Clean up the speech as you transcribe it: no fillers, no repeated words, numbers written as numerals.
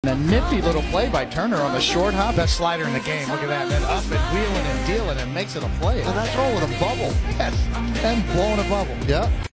A nifty little play by Turner on the short hop. Best slider in the game. Look at that. Then up and wheeling and dealing and makes it a play. And that's all with a bubble. Yes. And blowing a bubble. Yep.